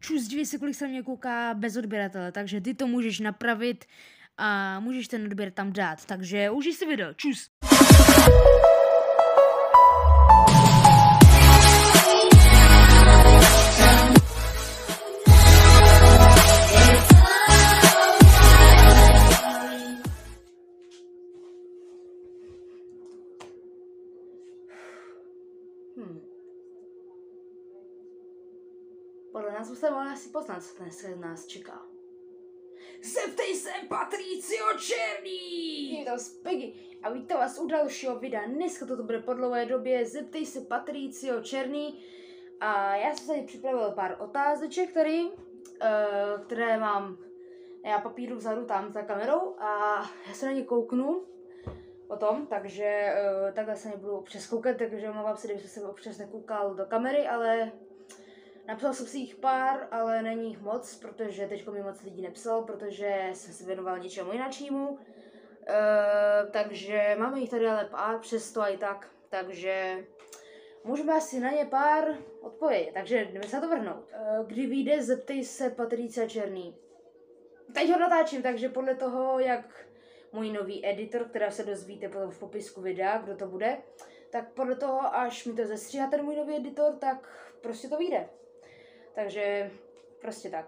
Čus, dívej se, kolik se mě kouká bez odběratele, takže ty to můžeš napravit a můžeš ten odběr tam dát. Takže užij si video, čus. Podle nás byste mohli asi poznat, co dnes nás čeká. Zeptej se Patricio Černý! Je to Speggy a vítám vás u dalšího videa. Dneska toto bude po dlouhé době. Zeptej se Patricio Černý. A já jsem tady připravil pár otázeček, které mám na papíru vzadu tam za kamerou a já se na ně kouknu potom, takže takhle se nebudu občas koukat, takže omlouvám se, kdyby jsem občas nekoukal do kamery, ale napsal jsem si jich pár, ale není jich moc, protože teďko mi moc lidí nepsal, protože jsem se věnoval něčemu jináčímu. Takže máme jich tady ale pár, přesto i tak, takže můžeme asi na ně pár odpovědět, takže jdeme se na to vrhnout. Kdy vyjde Zeptej se Patricia Černý? Teď ho natáčím, takže podle toho, jak můj nový editor, která se dozvíte potom v popisku videa, kdo to bude, tak podle toho, až mi to zestříhá ten můj nový editor, tak prostě to vyjde. Takže prostě tak.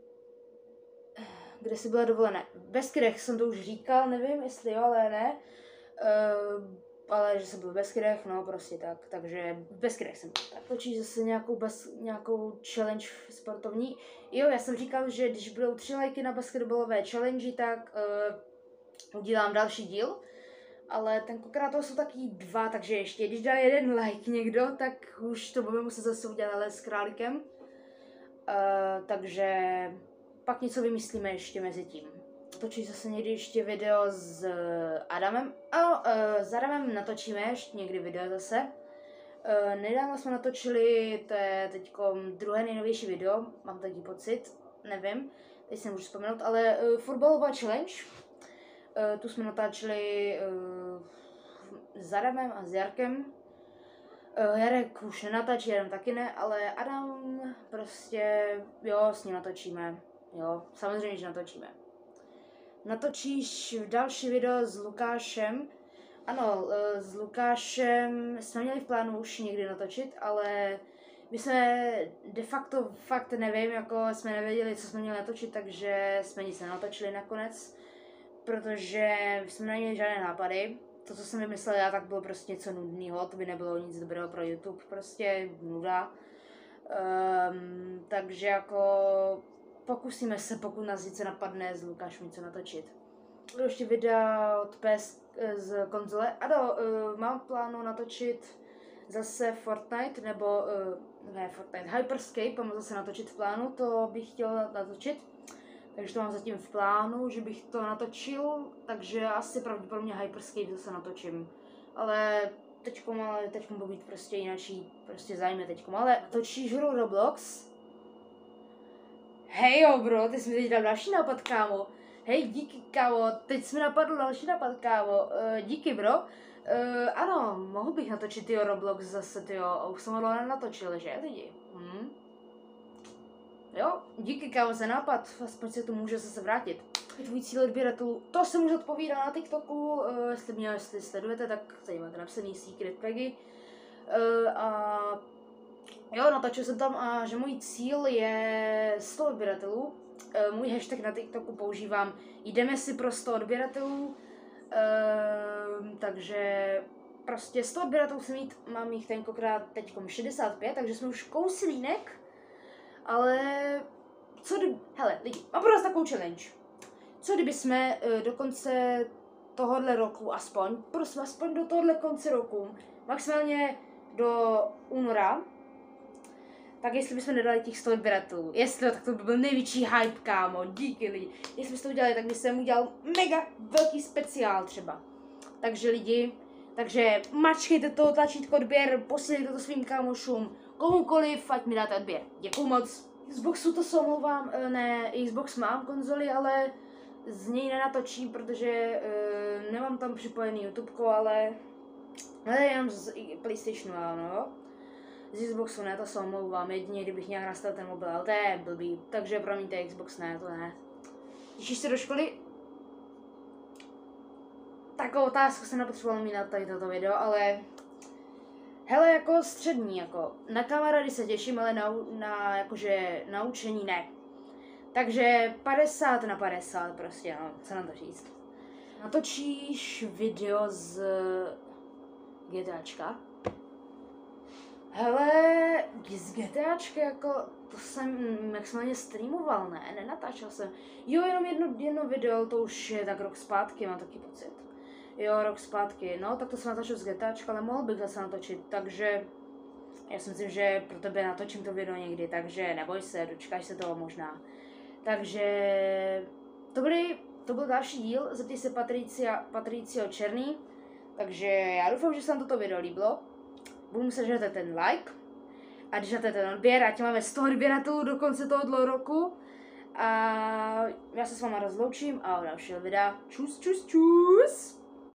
Kde jsi byla dovolené? V Beskydech jsem to už říkal, nevím jestli jo, ale ne. Ale že jsem byl v Beskydech, no prostě tak. Takže v Beskydech jsem byl. Tak točíš zase nějakou challenge sportovní. Jo, já jsem říkal, že když budou 3 lajky na basketballové challenge, tak udělám další díl. Ale tentokrát to jsou taky 2, takže ještě když dá 1 like někdo, tak už to budeme muset zase udělat, ale s králíkem. Takže pak něco vymyslíme ještě mezi tím. Točí zase někdy ještě video s Adamem. S Adamem natočíme ještě někdy video zase. Nedávno jsme natočili, to je teďko druhé nejnovější video, mám taky pocit, nevím, teď si nemůžu vzpomenout, ale fotbalová challenge. Tu jsme natáčeli s Adamem a s Jarkem. Jarek už nenatáčí, Adam taky ne, ale Adam prostě, jo, s ním natočíme. Jo, samozřejmě, že natočíme. Natočíš další video s Lukášem. Ano, s Lukášem jsme měli v plánu už někdy natočit, ale my jsme de facto fakt nevím, jako jsme nevěděli, co jsme měli natočit, takže jsme nic nenatočili nakonec, protože jsme neměli žádné nápady. To, co jsem vymyslel já, tak bylo prostě něco nudného, to by nebylo nic dobrého pro YouTube, prostě nuda. Takže jako pokusíme se, pokud nás něco napadne, s Lukášem něco natočit. Budu ještě videa od PS z konzole. Ano, mám plánu natočit zase Fortnite, nebo ne Fortnite, Hyperscape, mám zase natočit v plánu, to bych chtěl natočit. Takže to mám zatím v plánu, že bych to natočil, takže asi pravděpodobně Hyperscape zase natočím. Ale teďkom budu mít prostě jináčí prostě zájmy teďkom, ale točíš hru Roblox? Hej jo bro, ty jsi mi teď dal další nápad, kámo. Hej, díky kámo, teď jsi mi napadl další nápad, kámo. Díky bro. Ano, mohl bych natočit tyjo Roblox zase, tyjo, už jsem ho natočil, že lidi? Jo, díky kámo za nápad, aspoň se to může zase vrátit. Tvůj cíl odběratelů, to jsem už odpovídal na TikToku, jestli sledujete, tak tady máte napsaný Secret Peggy. A jo, natočil jsem tam, a že můj cíl je 100 odběratelů. Můj hashtag na TikToku používám jdeme si pro 100 odběratelů. Takže prostě 100 odběratelů jsem mít, mám jich tentokrát teďkom 65, takže jsme už kouslínek. Ale co kdyby, hele lidi, mám pro vás takovou challenge. Co kdyby jsme do konce tohohle roku aspoň do tohohle konce roku, maximálně do února, tak jestli bychom nedali těch 100 odběratelů, jestli tak to by byl největší hype, kámo, díky lidi. Jestli byste to udělali, tak bych jsem udělal mega velký speciál třeba. Takže lidi, takže mačkejte to tlačítko odběr, posílejte to svým kámošům, komukoliv, ať mi dáte odběr. Děkuju moc. Xboxu to se omlouvám, ne, Xbox mám konzoli, ale z něj nenatočím, protože nemám tam připojený YouTubeko, ale jenom z PlayStationu, ano. Z Xboxu ne, to se omlouvám, jedině kdybych nějak nastavil ten mobil, ale to je blbý, takže promiňte, Xbox ne, to ne. Těšíš se do školy? Takovou otázku jsem nepotřeboval mít na tady toto video, ale hele, jako střední, jako na kamarády se těším, ale na jakože na učení ne. Takže 50/50 prostě, no, co na to říct. Natočíš video z GTAčka? Hele, z GTAčka jako, to jsem maximálně streamoval, ne, nenatáčel jsem. Jo, jenom jedno video, to už je tak rok zpátky, mám taky pocit. Jo, rok zpátky, no, tak to jsem natáčel z GTAčka, ale mohl bych zase natočit, takže já si myslím, že pro tebe natočím to video někdy, takže neboj se, dočkáš se toho možná. Takže to byl další díl, zeptej se Patricio Černý, takže já doufám, že se vám toto video líbilo. Budu muset, že dáte ten like a když dáte ten odběr, ať máme 100 odběratelů do konce tohoto roku. A já se s váma rozloučím a u dalšího videa. Čus, čus, čus!